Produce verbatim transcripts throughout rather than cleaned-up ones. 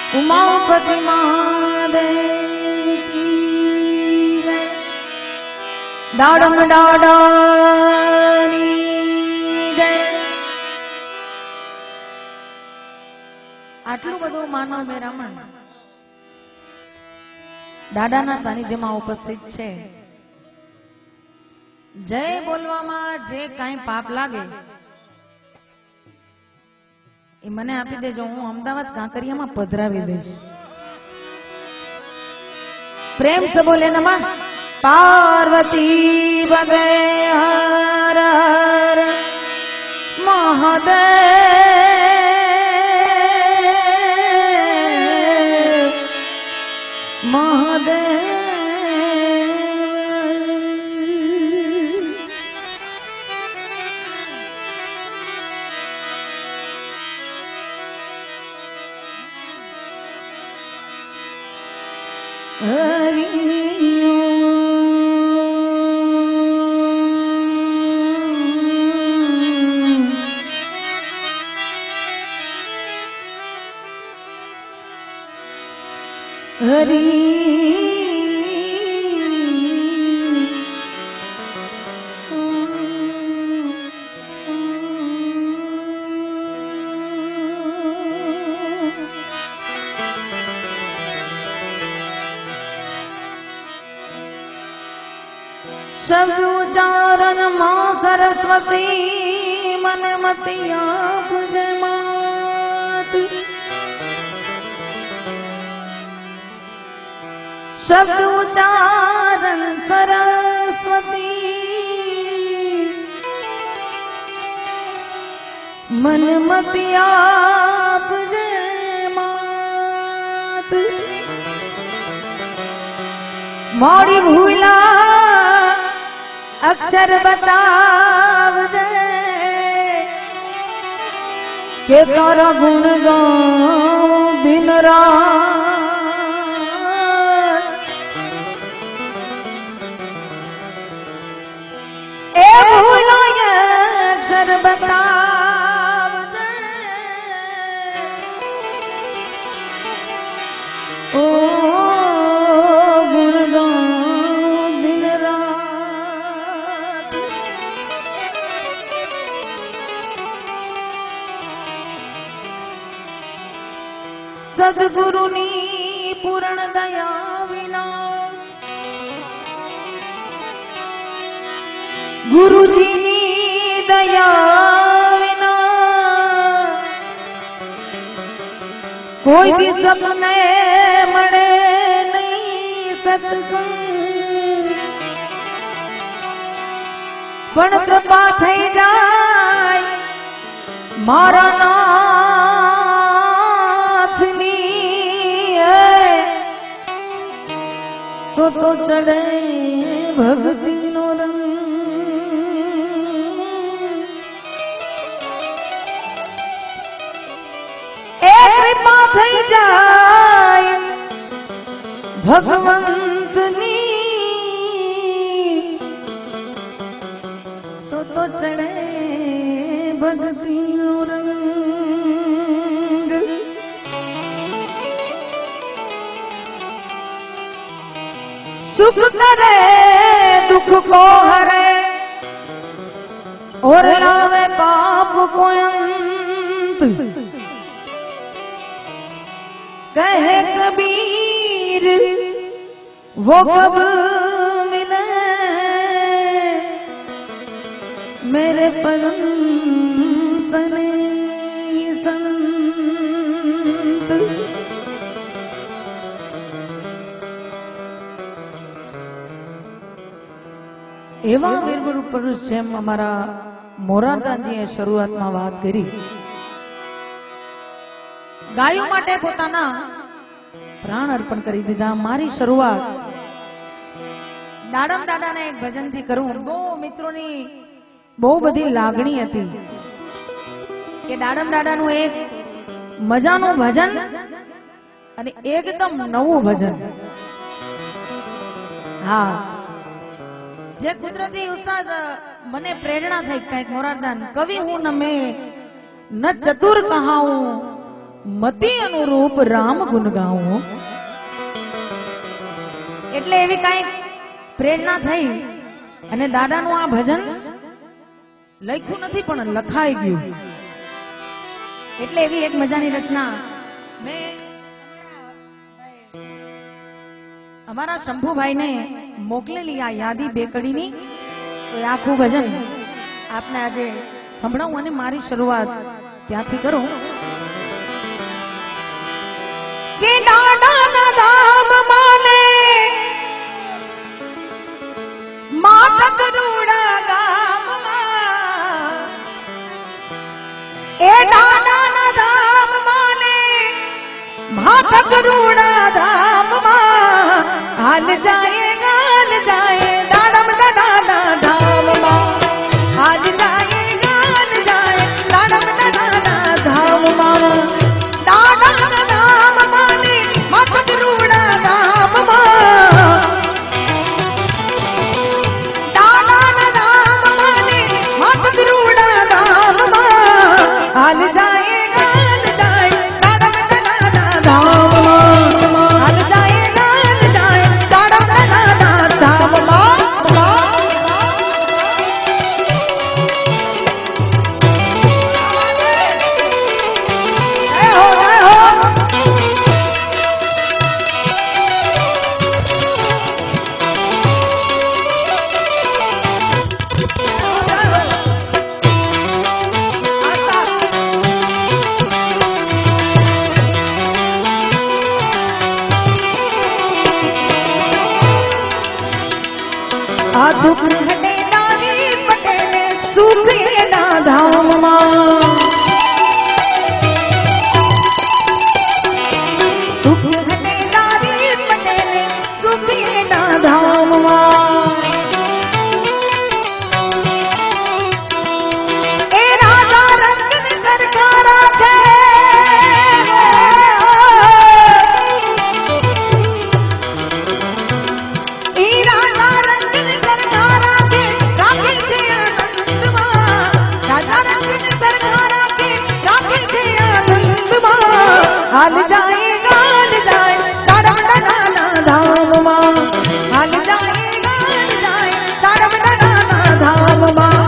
उमापति महादेव की जय। दाड़म दाड़ानी जय। आटलू बधु मानव मेरामण दादाना सानिध्यमां उपस्थित छे। जय बोलवामां जे काई पाप लागे ए मने आपी देजो, हूँ अमदावाद कांकरियामां पधरावी दईश। प्रेम से बोले नमः पार्वती पदे हर हर महादेव महादेव। हरि हरि शब्द उच्चारण मां सरस्वती मन मति आप जय मात। शब्द उच्चारण सरस्वती मन मति आप जय मात। मोड़ी भूला अक्षर बताव जय के तारा गुण गाऊं दिन रात। ए भूलो ये अक्षर बताव जय ओ गुण गाऊं दिन रात। सद्गुरुनी पूर्ण दया विना गुरुजीनी दया विना कोई भी सपने मळे नहीं सत्संग। पण कृपा थई जाय मारा नाथनी तो तो चढ़े भक्ति नो रंग। एक कृपा थई जाय भगवंतनी तो तो चढ़े भक्ति नो रंग। सुख करे दुख को हरे और लावे पाप को अंत। कहे कबीर वो कब मिले मेरे परम सने संत। एवा वीरगुरु पुरुष जेम अमारा मोरारदासजीए शरूआतमां वात करी। गायो माटे पोताना प्राण अर्पण करी दीधा। मारी शरूआत दाड़म दादाने एक भजन थी करूं। बो मित्रोनी बहु बधी लागणी हती के दाड़म दादानुं एक मजानुं भजन अने एकदम नवुं भजन। हाँ जे कुदरती उस्ताद मने प्रेरणा थई कईक मोरारदान कवि हूं न मैं न चतुर कहाऊं મતિ અનુરૂપ રામ ગુણ ગાવું. એટલે એવી કઈ પ્રેરણા થઈ અને દાદાનું આ ભજન લખ્યું નથી પણ લખાઈ ગયું. એટલે એવી એક મજાની રચના મેં અમારા શંભુભાઈને મોકલેલી આ યાદી બે કડીની. તો આખું ભજન આપને આજે સંભળાવું અને મારી શરૂઆત ત્યાંથી કરું કે દાદાના ધામ માને માતા કરુણા ગામમાં એ દાદાના ધામ માને માતા કરુણા ધામમાં હાલ જાય ગાલ જાય દાડમ દાદાના ધામમાં હાલ જાય ગાલ જાય દાડમ દાદાના ધામમાં દાદાના ધામ માને માતા કરુણા ધામમાં દાદાના ધામ માને માતા કરુણા ધામમાં હાલ જાય ગાલ જાય દાડમ દાદાના ધામમાં હાલ જાય ગાલ જાય દાડમ દાદાના ધામમાં. આ દુઃખ હટે નારી પટેલે સુખ એના ધામમાં દુઃખ હટે નારી પટેલે સુખ એના ધામમાં એ રાજા રંગની સરકાર રાખે એ રાજા રંગની સરકાર રાખે રાખે છે આનંદમાં રાજા રંગની સરકાર રાખે રાખે છે આનંદમાં હાલ જાય ગાલ જાય દાડમ દાદાના ધામમાં હાલ જાય ગાલ જાય દાડમ દાદાના ધામમાં.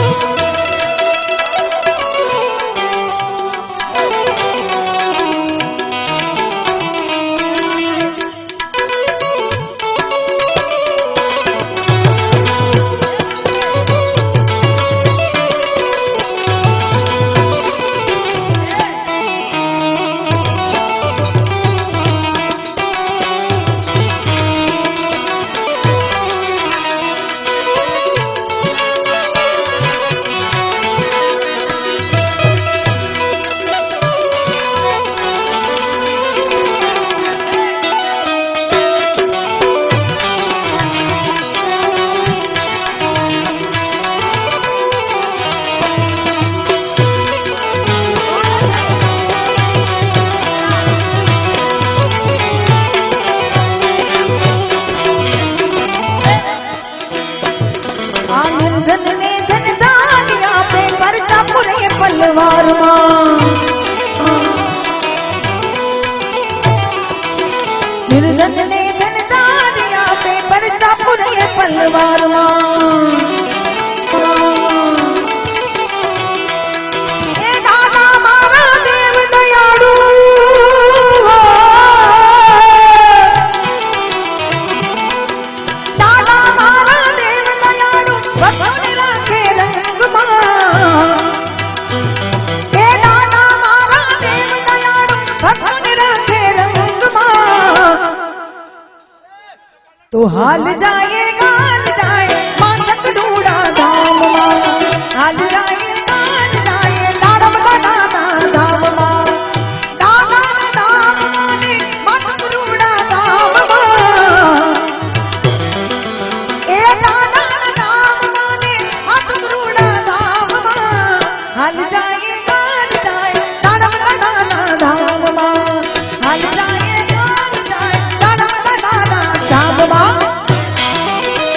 तो हाल जाए गाल जाए माता करुणा धामમાં हाल जाए गाल जाए दाडम दादाના ધામમાં દાદાના ધામમાં ને માતા કરુણા ધામમાં એ દાદાના ધામમાં ને માતા કરુણા ધામમાં હાલ જાય ગાલ જાય દાડમ દાદાના ધામમાં હાલ જાય ગાલ જાય દાડમ દાદાના ધામમાં.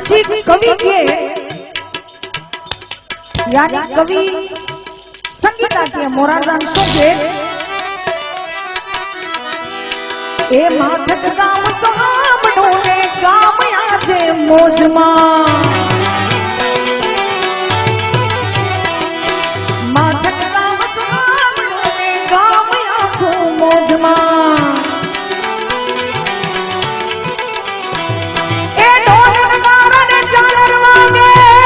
પછી કવિ કે यानी कवि संगीता के मोरारदान शो के ए माथक गाम सहाबनो रे गाम आजे मोजमा माथक गाम सहाबनो रे गाम आखो मोजमा ए ढोल नगारा ने झालर वागे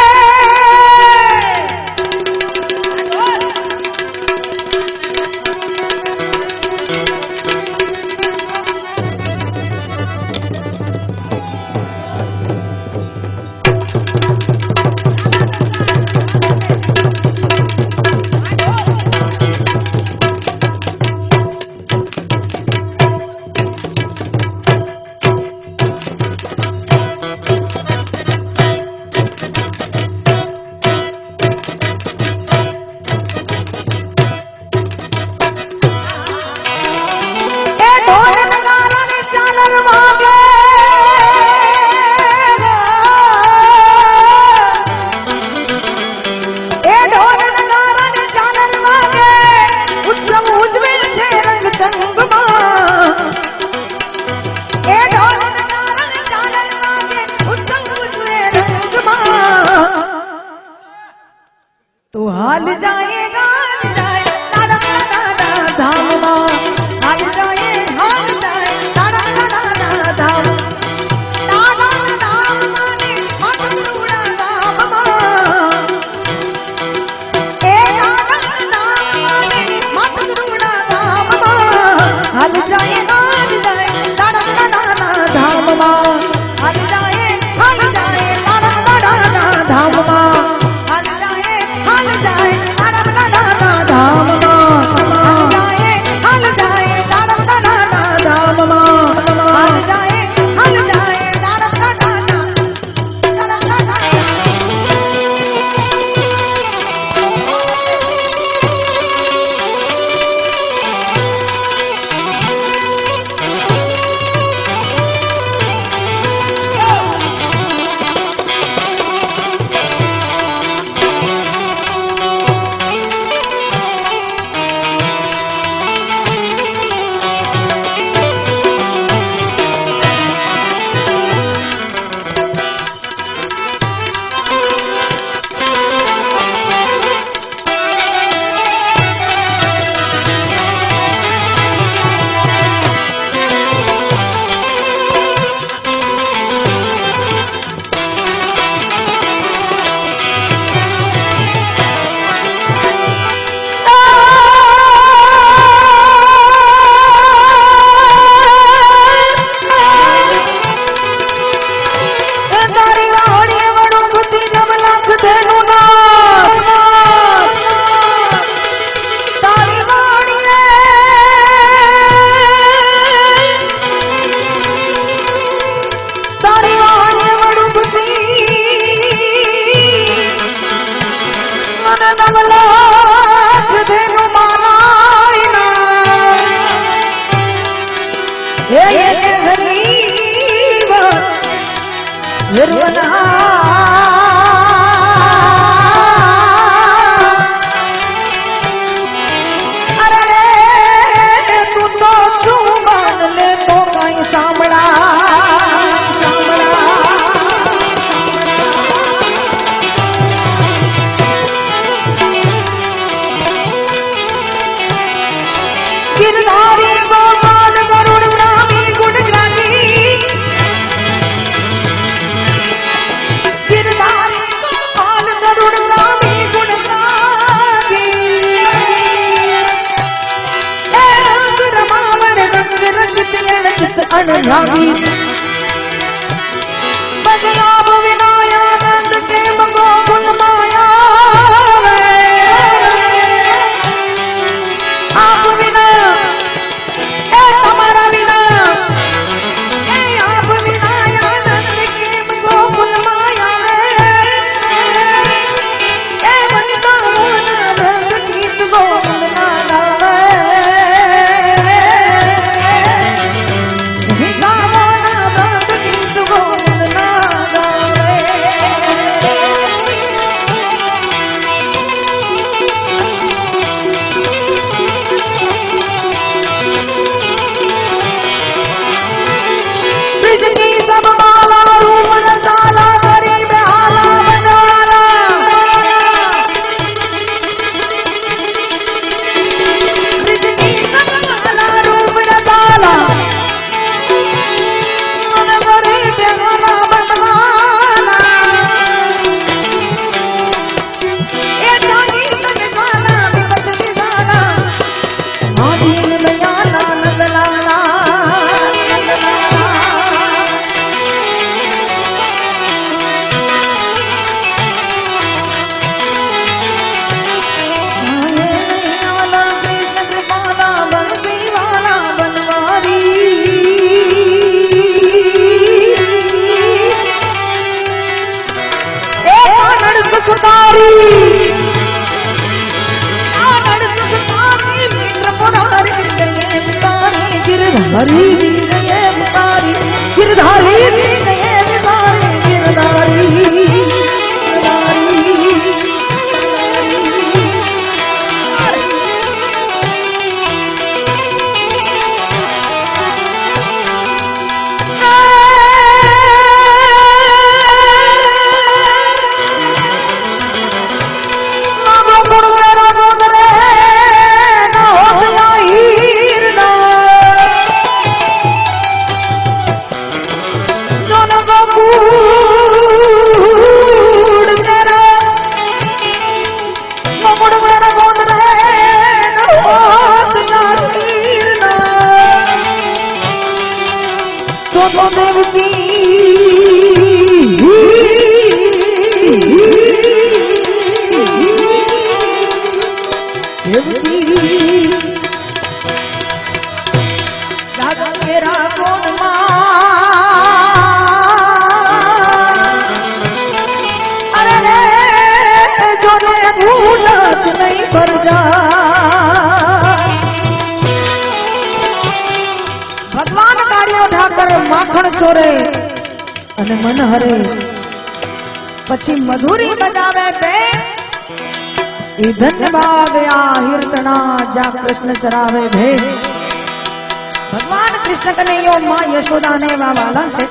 तो हाल जाएगा हाल जाए तारा तारा धाम हाल जाए हाल जाए तारा तारा धाम तारा धाम माने मधुरा धाम ए तारा धाम माने मधुरा धाम हाल जाए हाल जाए तारा तारा धाम हाल जाए हाल जाए तारा तारा धाम अनुरागी बजलाभ विनायानंद के गोकुल माया आप बिना ए हमारा बिना ए आप विनायानंद के गोकुल माया ए वनिता मोन व्रत गीत गोकुल नागा गावो ना व्रत गीत गोकुल नागा गिरधारी गए बितारी गिरधारी गए बितारी गिरधारी ચોરે અને મન હરે પછી મધુરી બજાવે બે એ ધન્ય ભાગ આ હિરતણા જા કૃષ્ણ ચરાવે ધે ભગવાન કૃષ્ણ કનૈયો માં યશોદા ને એવા વાલા છે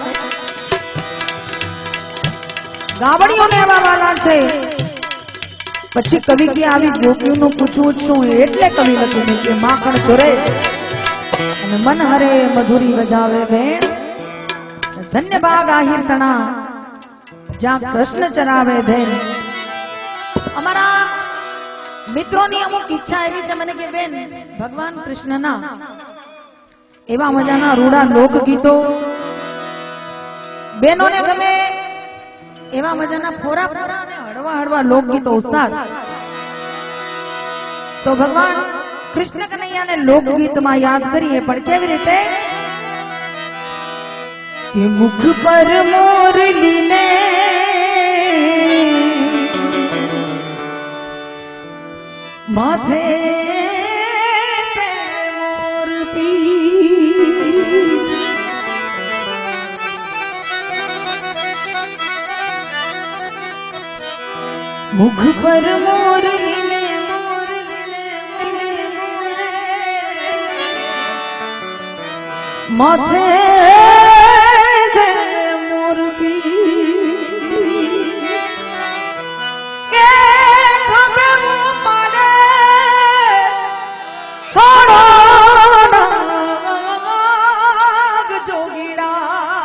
ગાવડીઓ ને એવા વાલા છે પછી કવિ કે આવી ગોપીઓનું પૂછવું શું એટલે કવિ લખ્યું કે માખણ ચોરે અને મન હરે મધુરી બજાવે બેન धन्य भाग आहिर तना जहां कृष्ण चरावे धे अमरा मित्रों ની અમુક ઈચ્છા એવી છે મને કે બેન ભગવાન કૃષ્ણના એવા મજાના રૂડા લોક ગીતો બેનોને ગમે એવા મજાના ફોરા ફોરા અને હળવા હળવા લોક ગીતો ઉસ્તાદ તો ભગવાન કૃષ્ણ કનૈયાને લોક ગીતમાં યાદ કરીએ પણ કેવી રીતે કે મુખ પર મોરલી ને માથે મોર પીછ मुख पर मोरनी ने माथे मोर पी के खबे पाले थोड़ा जोगीड़ा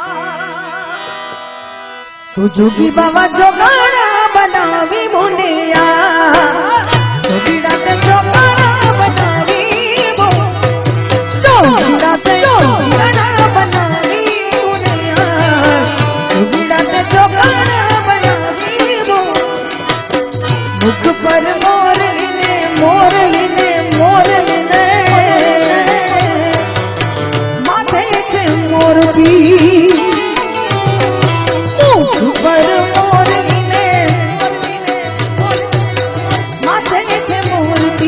तू जोगी बाबा जोगाड़ा बनावी मुंडिया जोगीड़ा ते जोगाड़ा बनावी वो जोगीड़ा ते जोगाड़ा बनावी मुंडिया जोगीड़ा ते जोगाड़ा बनावी वो मुख पर मोरली ने मोरली ने मोरली ने माथे छे मोर पी मुख पर मोरली ने माथे छे मोर पी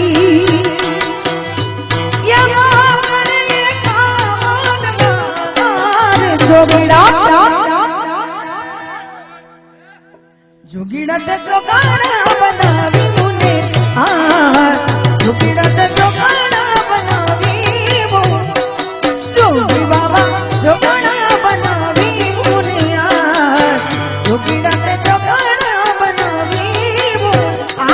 या मागण ये कामन मार जोगीड़ा जोगीड़ा ते जोगाड़ा बनावी मुने आ जोगीड़ा ते जोगाड़ा बनावी वो जोगी बाबा जोगाड़ा बनावी मुने आ जोगीड़ा ते जोगाड़ा बनावी वो आ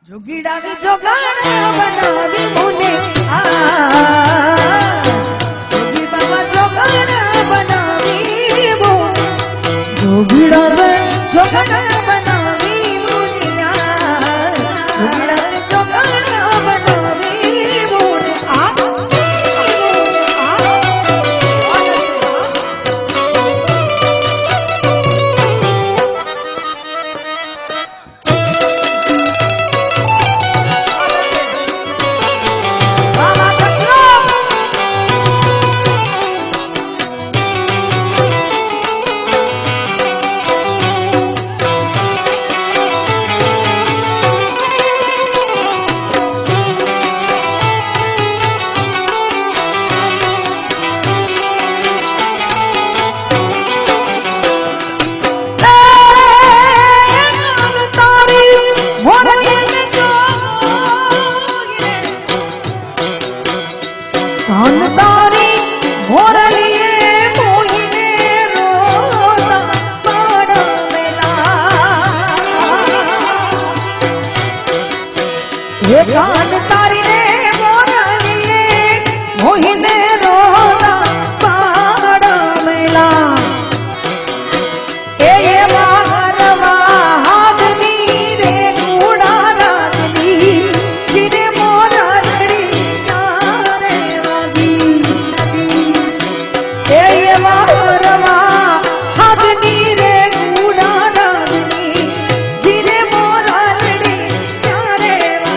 जोगीड़ा भी जोगाड़ा बनावी मुने आ जोगी बाबा जोगाड़ा बनावी वो जोगीड़ा भी जोगाड़ा बनावी मुनिया जोगीड़ा भी जोगाड़ा बनावी मुने आ कान तारी ने मोरलिए मोहिने रोता पाड़ा मेला ए ये मारवा हाथ नीरे कूड़ा रातनी जिने मोरली नारे वागी ए ये मारवा हाथ नीरे कूड़ा रातनी जिने मोरली नारे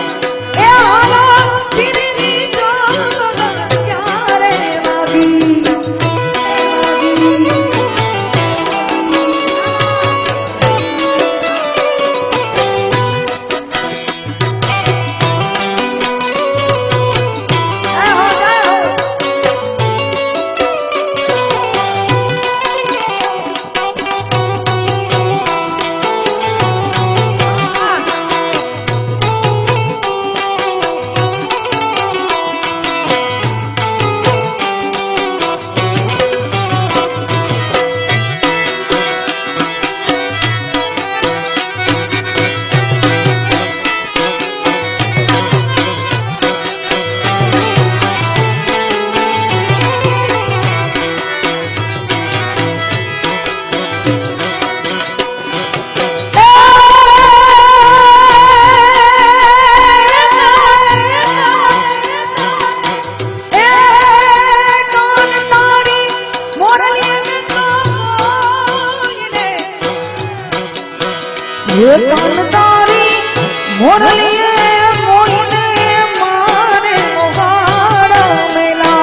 ये कान तारी मोरलिए मोहिने मारे मोगाड़ा मेला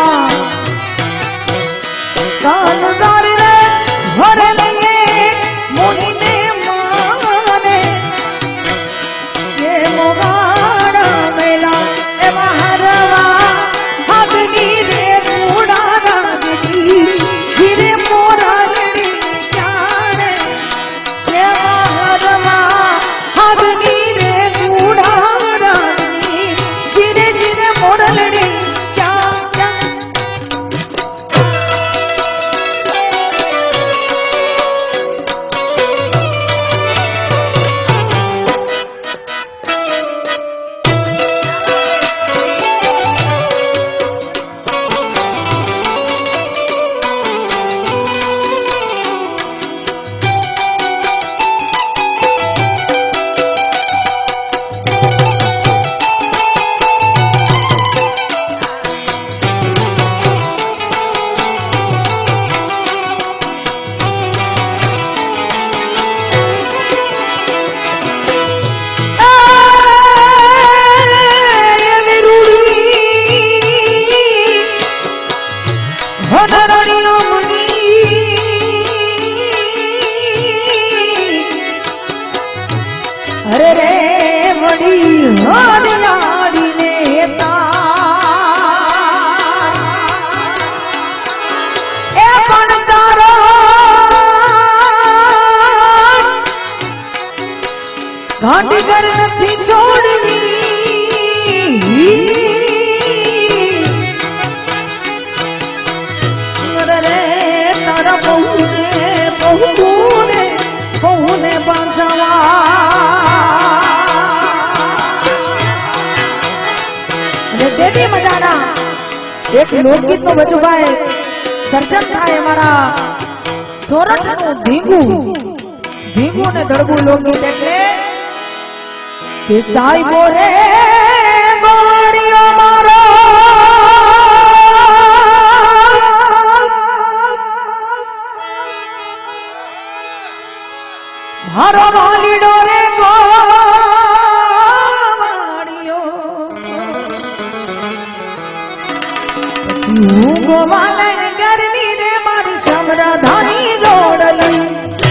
कान तारी रे मोरलिए मोहिने मारे ये मोगाड़ा मेला ए महारवा हाथनी रे कूड़ा रागनी जिरे मोरली प्यारे ये महारवा हाथनी रे कूड़ा रागनी जिरे जिरे मोरली क्या क्या अरे रे बड़ी हरियाली नेता ए पण तारो गांडी कर नथी छोड़नी अरे रे तारा बहू ने बहू ने बहू ने बांझवा एक लोकगीत नो बचो गाय सर्जन थाय हमारा सोरठ नु धींगू धींगू ने धड़बू लोकगीत એટલે કે સાઈબો રે ગોળિયો મારો મારો વાલીડો રે ગોવાળિયો પછી હું ગોવાલણ ગરની રે મારી સમરાધાની જોડલી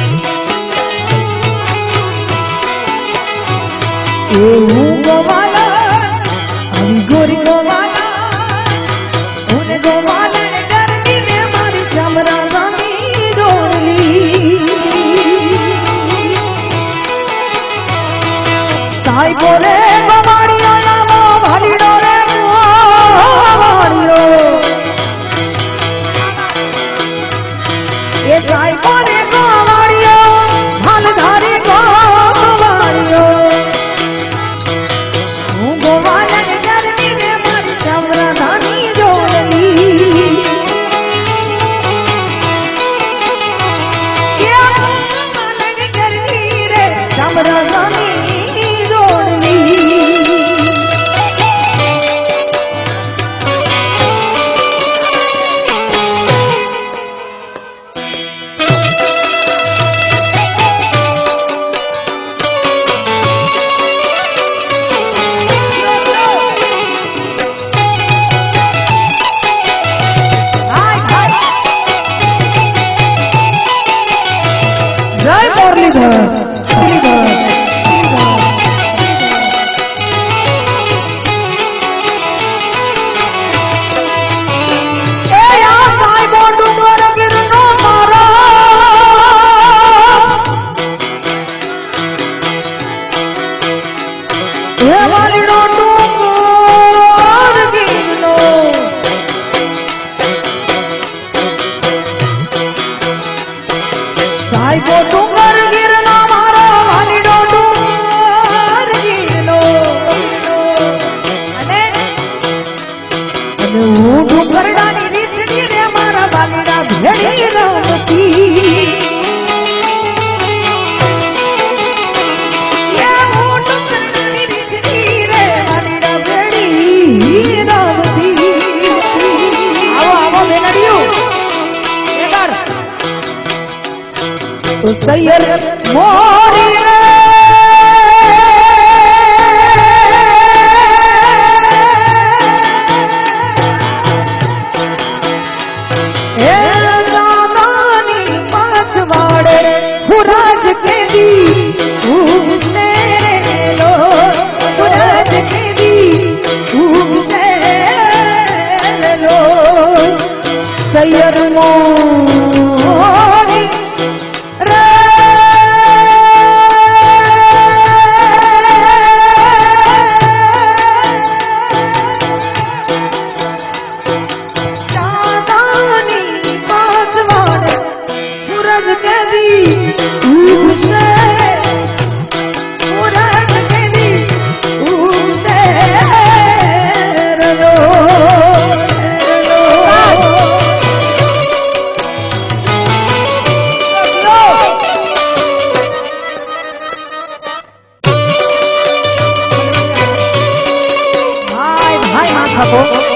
એ હું ગોવાલણ આવી ગોરી ગોવાલણ હું ગોવાલણ ગરની રે મારી સમરાધાની જોડલી સાઈબો રે ગોવાળિયો આવો વાલીડો રે ગોવાળિયો એ સાઈબો રે ગોવાળિયો હાલધારી ગોવાળિયો હું ગોવાલણ ગરની રે મારી સમરાધાની જોડલી કે ગોવાલણ ગરની રે સમરાધાની સાઈબો ડુંગર ગીરનો મારો વાલીડો ડુંગર ગીરનો અને હું ડુંગરડાની રીછડી રે મારા વાલીડા ભેડી રમતી એ હું ડુંગરડાની રીછડી રે વાલીડા ભેડી રમતી આવો આવો બેનડિયું तो सैयर मोरी रे ए दादानी पाछवाड़े हुराज के दी उसे रे लो हुराज के दी उसे लो सैयर मोरी को